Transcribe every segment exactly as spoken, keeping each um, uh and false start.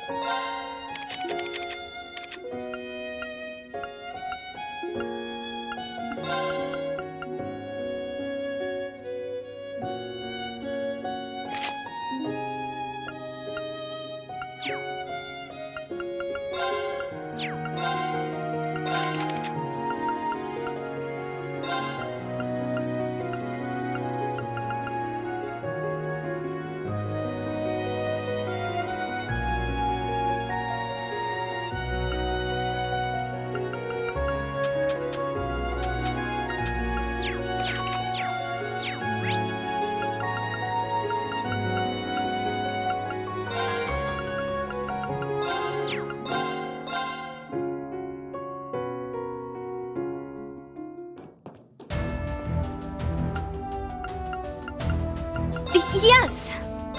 Yes!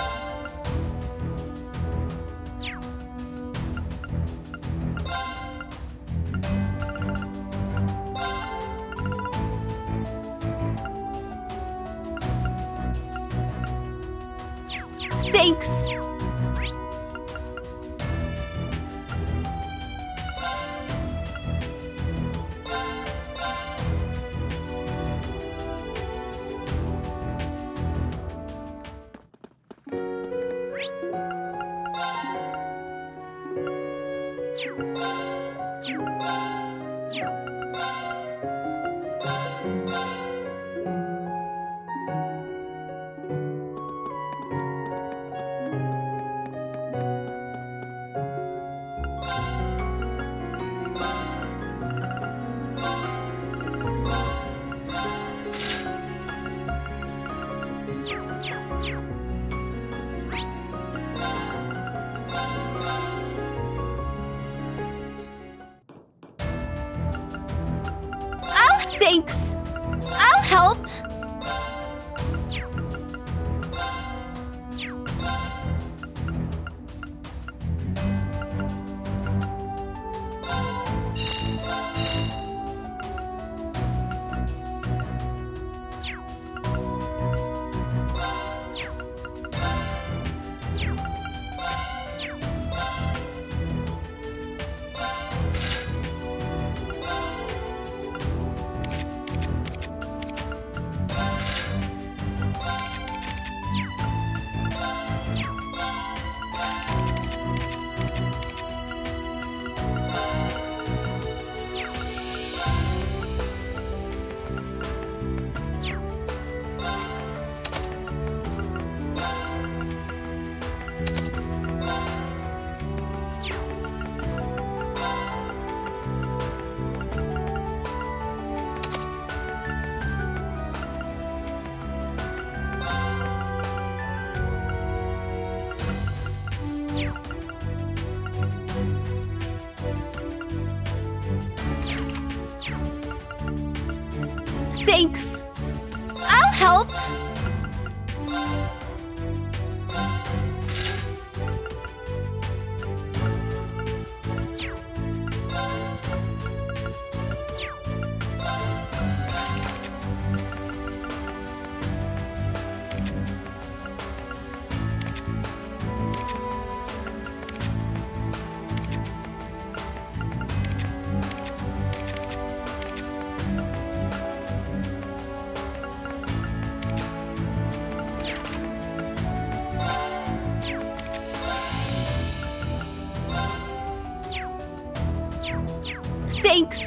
Thanks! Thanks! I'll help! Thanks! I'll help! Thanks!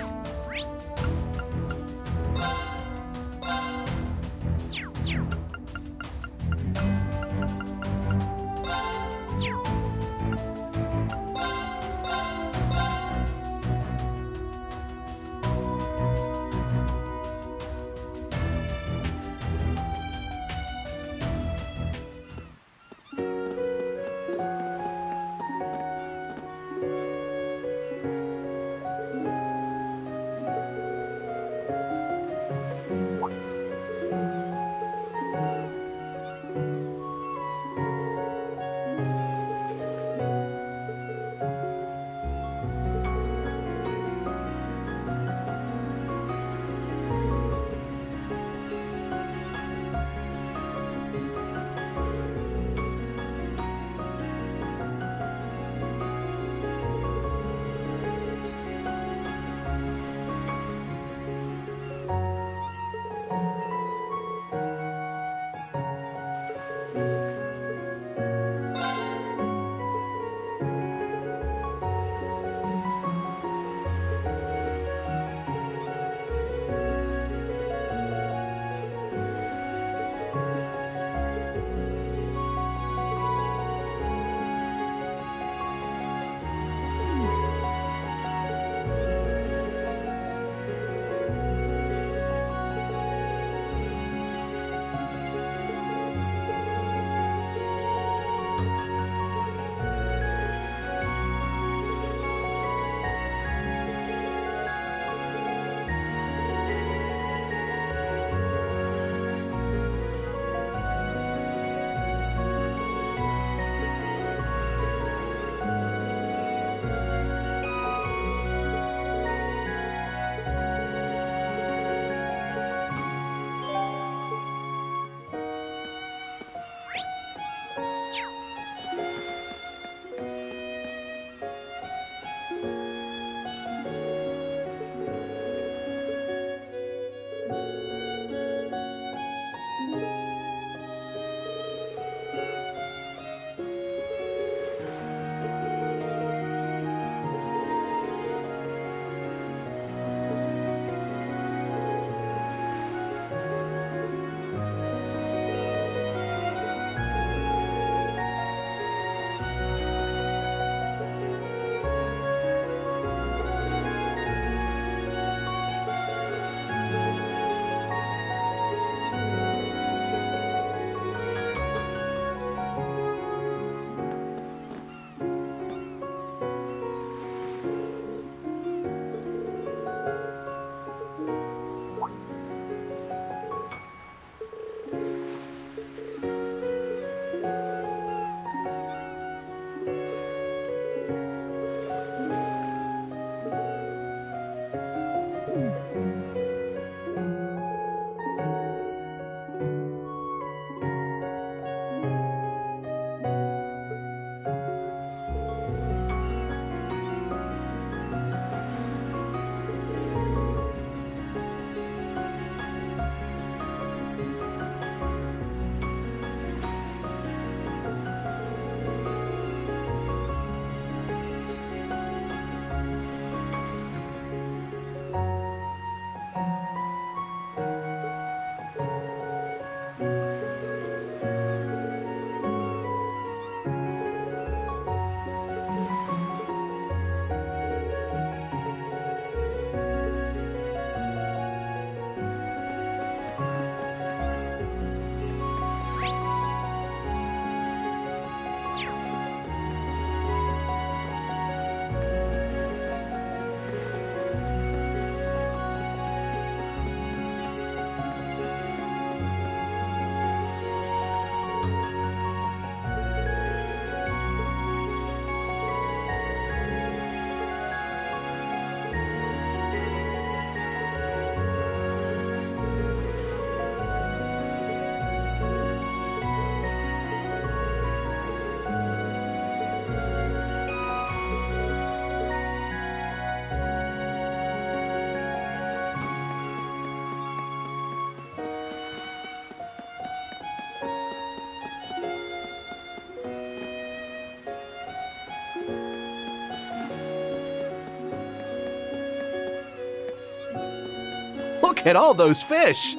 Look at all those fish!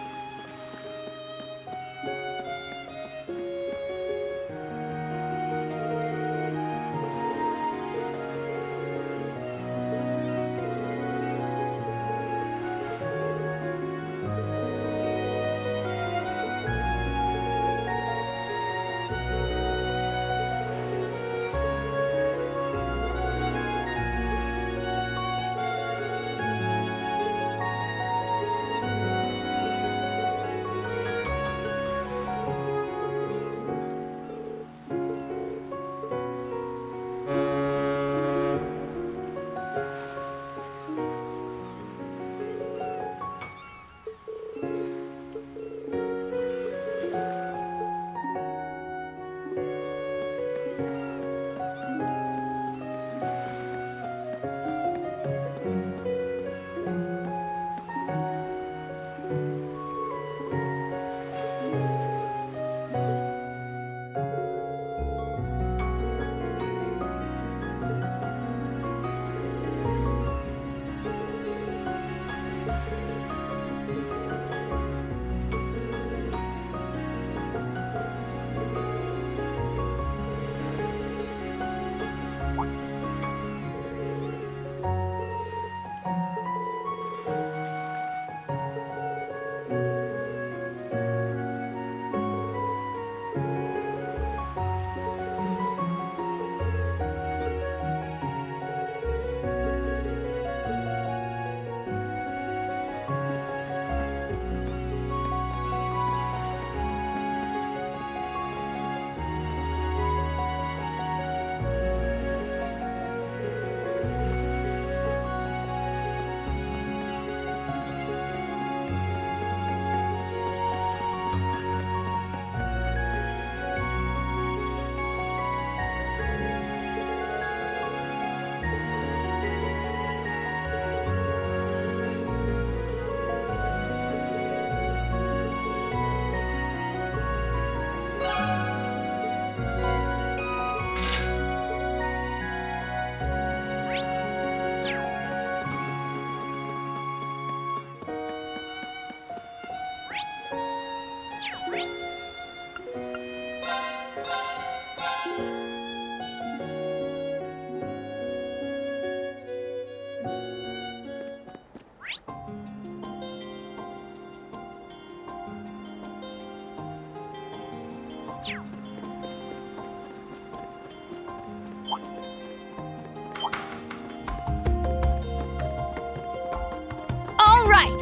All right!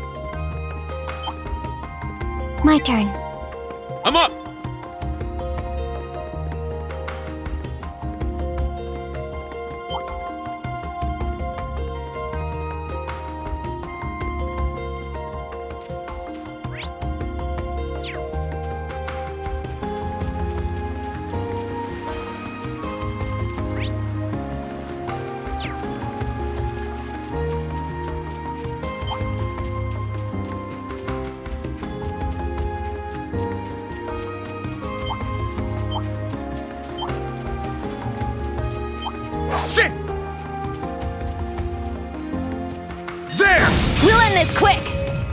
My turn. I'm up! Sit! There! We'll end this quick!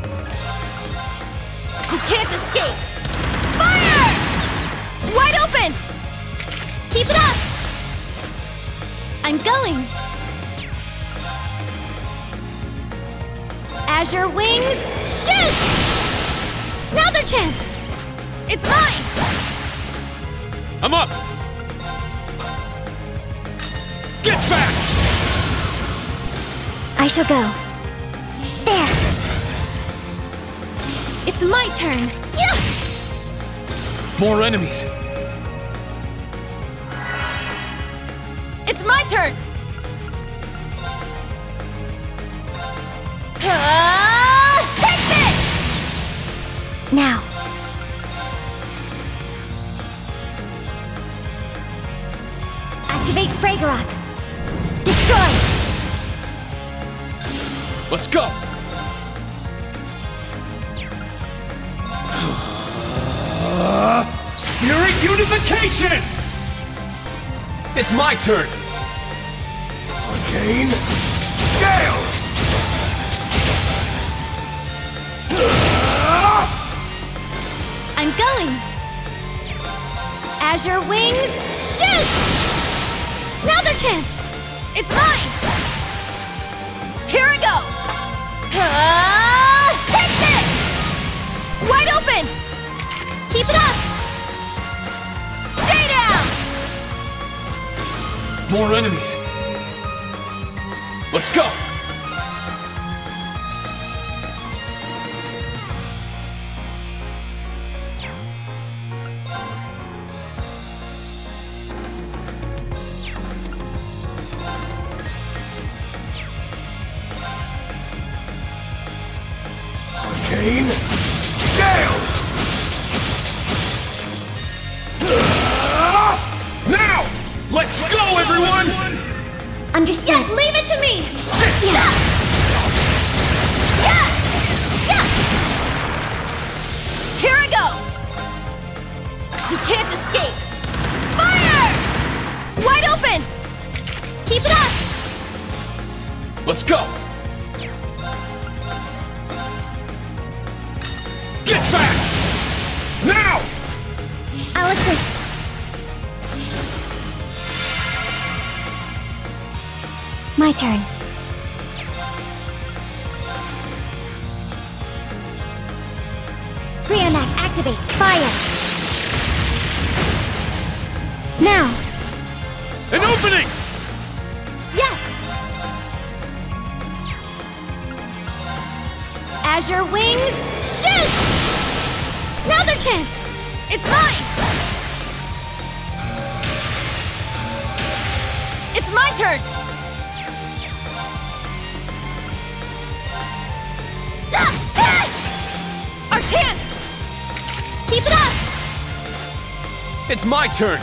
You can't escape! Fire! Wide open! Keep it up! I'm going! Azure wings, shoot! Now's our chance! It's mine! I'm up! Get back! I shall go. There! It's my turn! Yeah! More enemies! It's my turn! Ah, take this! Now. Activate Fragorock. Destroy! Let's go! Spirit Unification! It's my turn! Arcane Gale! I'm going! Azure wings, shoot! Now's our chance! It's mine! Here I go! Uh, take this! Wide open! Keep it up! Stay down! More enemies! Let's go! Arcane Gale! Now! Let's go, everyone! Understood. Yes, leave it to me! Yeah. Yeah! Yeah! Here I go! You can't escape! Fire! Wide open! Keep it up! Let's go! Get back! Now! I'll assist. My turn. Brionac, activate. Fire. Now. An opening! Yes! Azure wings, shoot! Now's our chance! It's mine! It's my turn! Ah! Ah! Our chance! Keep it up! It's my turn!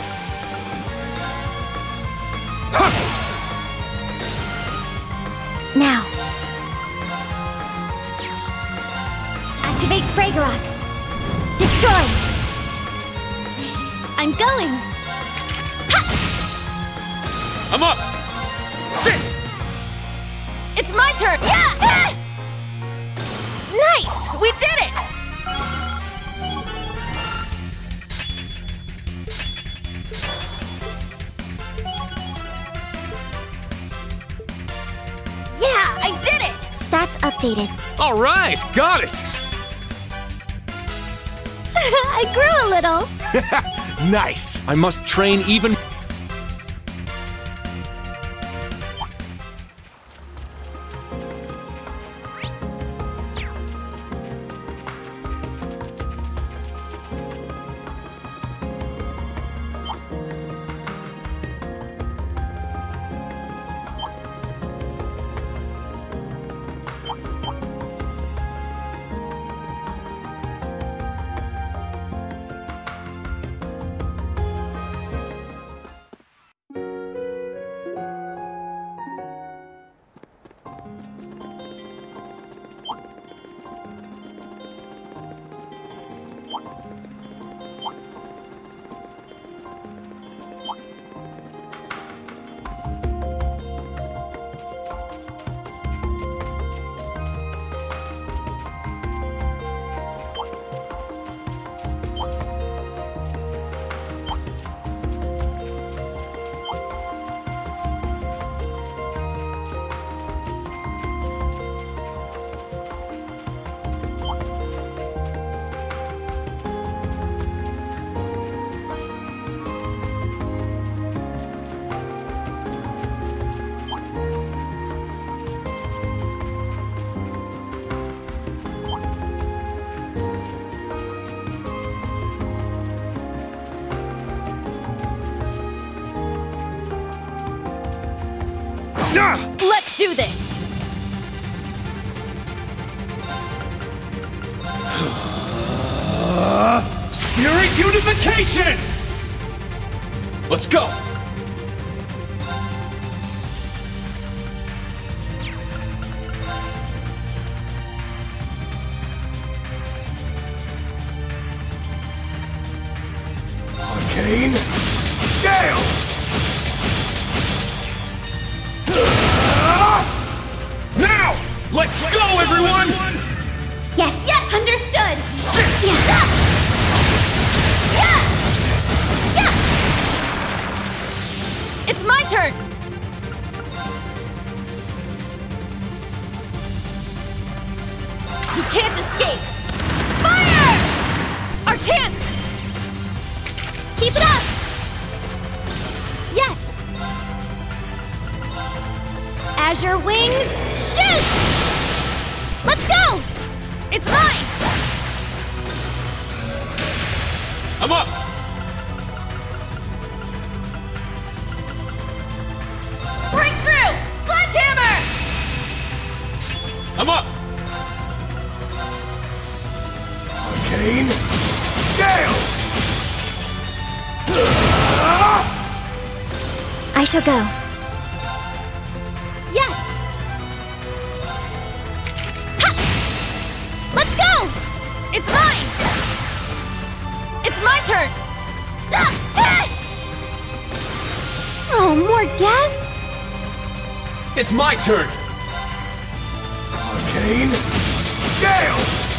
Now. Activate Fragorock. Destroy. I'm going! I'm up! Sit! It's my turn! Yeah! Ah! Nice! We did it! Yeah, I did it! Stats updated. All right, got it! I grew a little. Nice! I must train even... Let's do this! Spirit unification! Let's go! Arcane Gale! Now! Let's go, everyone! Yes. Yes! Azure wings, shoot! Let's go! It's mine! I'm up! Breakthrough! Sledgehammer! I'm up! Arcane Gale! I shall go. Yes! Ha! Let's go! It's mine! It's my turn! Ah! Ah! Oh, more guests? It's my turn! Arcane Gale!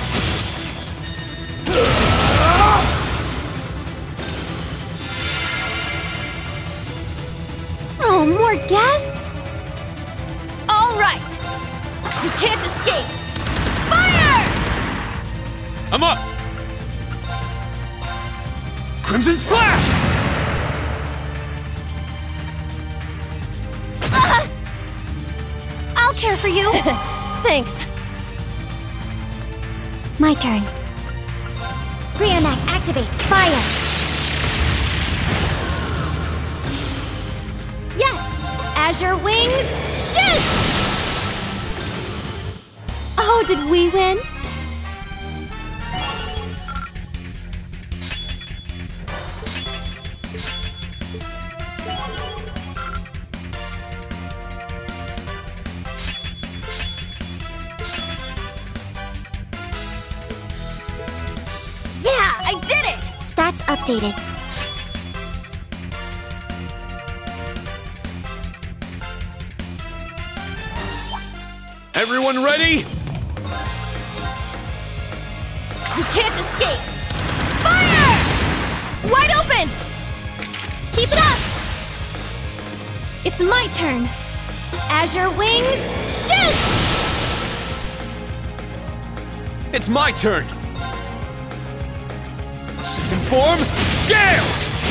Oh, more guests? All right! You can't escape! Fire! I'm up! Crimson Slash! Uh, I'll care for you. Thanks. My turn. Brionac, activate. Fire. Yes! Azure wings, shoot! Oh, did we win? Yeah, I did it! Stats updated. Everyone ready? You can't escape! Fire! Wide open! Keep it up! It's my turn. Azure wings, shoot! It's my turn! Second form, Gale!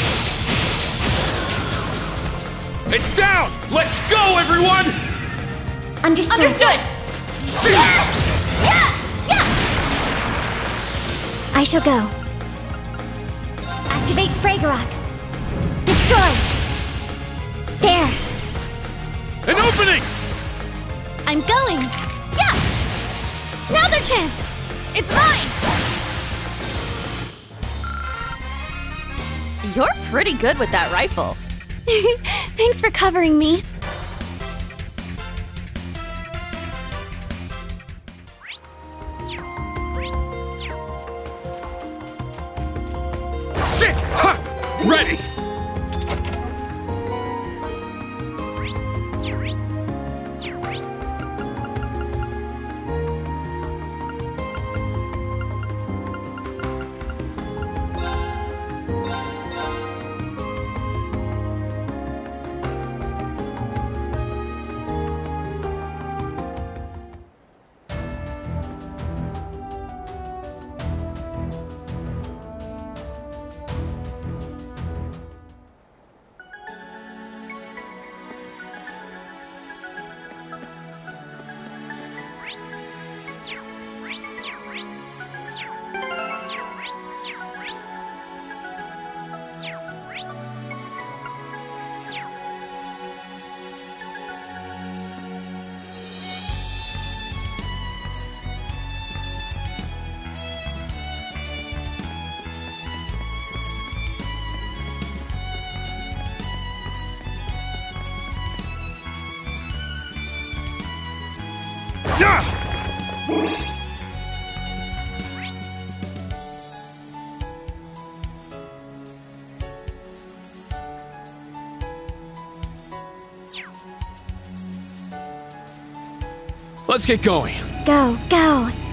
It's down! Let's go, everyone! Understood. Understood! See ya! Yeah! Yeah! Yeah! I shall go. Activate Fragorock. Destroy! There! An opening! I'm going! Yeah! Now's our chance! It's mine! You're pretty good with that rifle. Thanks for covering me. Sit! Ha! Ready! Let's get going. Go, go.